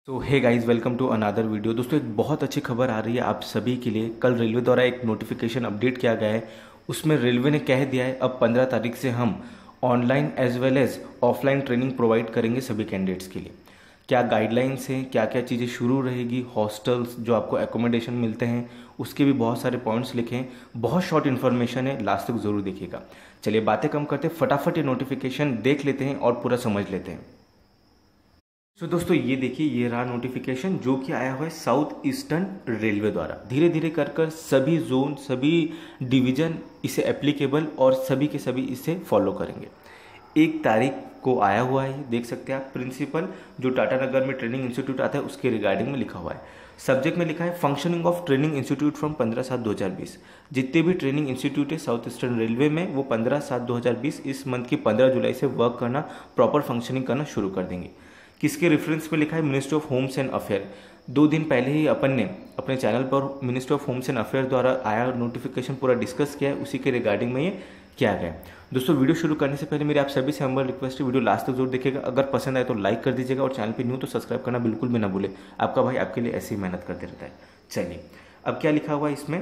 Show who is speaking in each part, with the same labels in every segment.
Speaker 1: तो hey guys, welcome to another video. दोस्तों, एक बहुत अच्छी खबर आ रही है आप सभी के लिए। कल रेलवे द्वारा एक नोटिफिकेशन अपडेट किया गया है। उसमें रेलवे ने कह दिया है अब 15 तारीख से हम online as well as offline training provide करेंगे सभी कैंडिडेट्स के लिए। क्या गाइडलाइंस हैं, क्या क्या चीज़ें शुरू रहेगी, हॉस्टल्स जो आपको एकोमोडेशन मिलते हैं उसके भी बहुत सारे पॉइंट्स लिखे हैं। बहुत शॉर्ट इन्फॉर्मेशन है, लास्ट तक ज़रूर देखिएगा। चलिए बातें कम करते, फटाफट ये नोटिफिकेशन देख लेते हैं और पूरा समझ लेते हैं। दोस्तों, ये देखिए, ये रहा नोटिफिकेशन जो कि आया हुआ है साउथ ईस्टर्न रेलवे द्वारा। धीरे धीरे कर कर सभी जोन, सभी डिवीजन इसे एप्लीकेबल और सभी के सभी इसे फॉलो करेंगे। 1 तारीख को आया हुआ है, देख सकते हैं आप। प्रिंसिपल जो टाटानगर में ट्रेनिंग इंस्टीट्यूट आता है उसके रिगार्डिंग में लिखा हुआ है। सब्जेक्ट में लिखा है functioning of training institute from 15/7/2020। जितने भी ट्रेनिंग इंस्टीट्यूट है साउथ ईस्टर्न रेलवे में वो 15/7/2020 इस मंथ की 15 जुलाई से वर्क करना, प्रॉपर फंक्शनिंग करना शुरू कर देंगे। किसके रेफरेंस में लिखा है? Ministry of homes and affair. 2 दिन पहले ही अपन ने अपने चैनल पर ministry of homes and affair द्वारा आया नोटिफिकेशन पूरा डिस्कस किया है, उसी के रिगार्डिंग में ये किया गया है। दोस्तों, वीडियो शुरू करने से पहले मेरी आप सभी से हम्बल रिक्वेस्ट है, वीडियो लास्ट तक जरूर देखिएगा। अगर पसंद आए तो लाइक कर दीजिएगा और चैनल पे न्यू तो सब्सक्राइब करना बिल्कुल भी ना भूले। आपका भाई आपके लिए ऐसी ही मेहनत करते रहता है। चलिए, अब क्या लिखा हुआ है इसमें?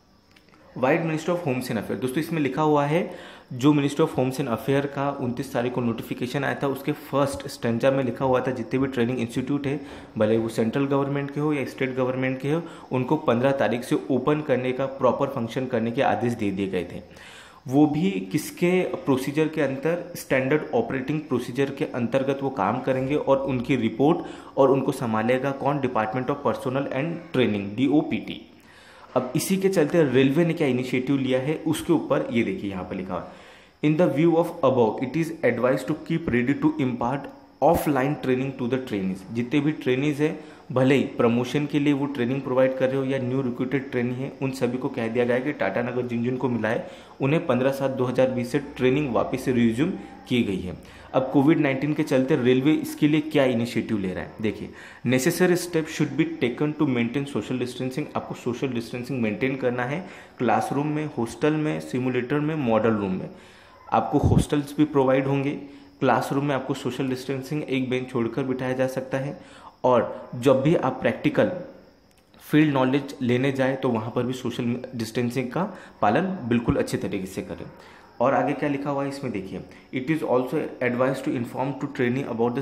Speaker 1: Vide ministry of homes and affair. दोस्तों, इसमें लिखा हुआ है जो ministry of homes and affair का 29 तारीख को नोटिफिकेशन आया था उसके फर्स्ट स्टेंजा में लिखा हुआ था जितने भी ट्रेनिंग इंस्टीट्यूट है, भले वो सेंट्रल गवर्नमेंट के हो या स्टेट गवर्नमेंट के हो, उनको 15 तारीख से ओपन करने का, प्रॉपर फंक्शन करने के आदेश दे दिए गए थे। वो भी किसके प्रोसीजर के अंतर? स्टैंडर्ड ऑपरेटिंग प्रोसीजर के अंतर्गत वो काम करेंगे और उनकी रिपोर्ट और उनको संभालेगा कौन? Department of personnel and training, DOPT। अब इसी के चलते रेलवे ने क्या इनिशिएटिव लिया है उसके ऊपर ये देखिए यहाँ पर लिखा हुआ है। In the view of above it is advise to keep ready to impart offline training to the trainees. जितने भी ट्रेनीज है, भले ही प्रमोशन के लिए वो ट्रेनिंग प्रोवाइड कर रहे हो या न्यू रिक्रूटेड ट्रेनी है, उन सभी को कह दिया गया है कि टाटानगर जिन जिन को मिला है उन्हें 15/7/2020 से ट्रेनिंग वापस से रिज्यूम की गई है। अब कोविड-19 के चलते रेलवे इसके लिए क्या इनिशिएटिव ले रहा है देखिए। Necessary step should be taken to maintain social distancing. आपको सोशल डिस्टेंसिंग मेंटेन करना है क्लासरूम में, हॉस्टल में, सिमुलेटर में, मॉडल रूम में। आपको हॉस्टल्स भी प्रोवाइड होंगे। क्लासरूम में आपको सोशल डिस्टेंसिंग एक बेंच छोड़कर बिठाया जा सकता है। और जब भी आप प्रैक्टिकल फील्ड नॉलेज लेने जाए तो वहाँ पर भी सोशल डिस्टेंसिंग का पालन बिल्कुल अच्छे तरीके से करें। और आगे क्या लिखा हुआ है इसमें देखिए। It is also advise to inform to training about the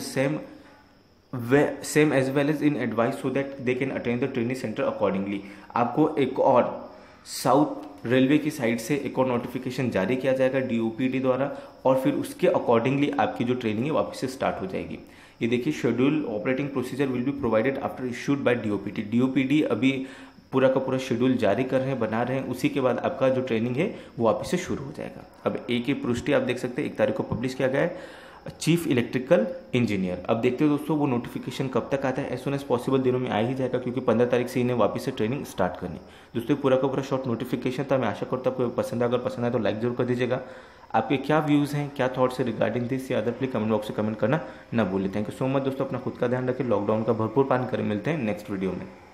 Speaker 1: same as well as in advice so that they can attend the training centre accordingly. आपको एक और साउथ रेलवे की साइड से एक और नोटिफिकेशन जारी किया जाएगा DOPT द्वारा और फिर उसके अकॉर्डिंगली आपकी जो ट्रेनिंग है वापस से स्टार्ट हो जाएगी। ये देखिए, schedule operating procedure will be provided after issued by DOPT अभी पूरा का पूरा शेड्यूल जारी कर रहे हैं, बना रहे हैं। उसी के बाद आपका जो ट्रेनिंग है वो वापस से शुरू हो जाएगा। अब एक ही पुष्टि आप देख सकते हैं 1 तारीख को पब्लिश किया गया है, चीफ इलेक्ट्रिकल इंजीनियर। अब देखते हो दोस्तों वो नोटिफिकेशन कब तक आता है। एज सुन एज पॉसिबल दिनों में आ ही जाएगा क्योंकि 15 तारीख से इन्हें वापस से ट्रेनिंग स्टार्ट करनी। दोस्तों, पूरा का पूरा शॉर्ट नोटिफिकेशन था। मैं आशा करता हूँ आपको पसंद है। अगर पसंद है तो लाइक जरूर कर दीजिएगा। आपके क्या व्यूज़ हैं, क्या थॉट्स है रिगार्डिंग दिस या अदर, प्लीज कमेंट बॉक्स से कमेंट करना ना भूलें। थैंक यू सो मच दोस्तों, अपना खुद का ध्यान रखें, लॉकडाउन का भरपूर पालन करें। मिलते हैं नेक्स्ट वीडियो में।